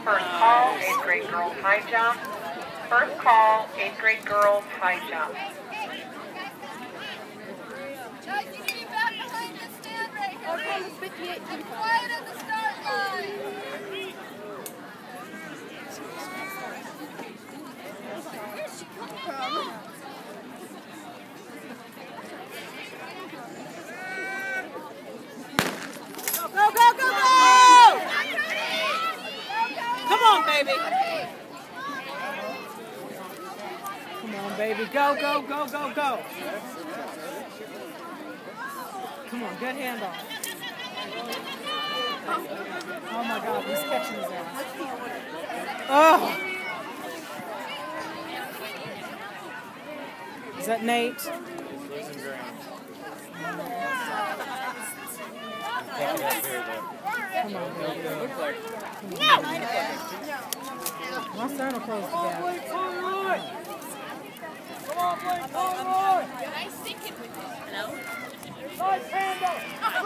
First call, 8th grade girls high jump. First call, 8th grade girls high jump. Guys, you can get back behind the stand right here. I'm quiet at the start line. Where's she coming from? Go, go, go, go! Come on, baby. Come on, baby. Go, go, go, go, go. Come on, good handoff. Oh my God, he's catching his ass. Oh! Is that Nate? Come on, baby. No! My son will close the gap. Come on, Blake, forward! Nice thinking with you. Hello? Nice handoff!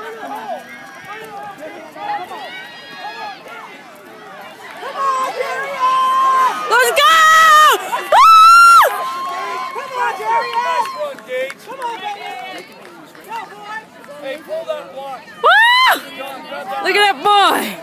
Come on, Derrien! Let's go! Woo! Come on, Derrien! Nice one, Gage. Come on, baby! Go, boy! Hey, pull that block. Woo! Look at that boy!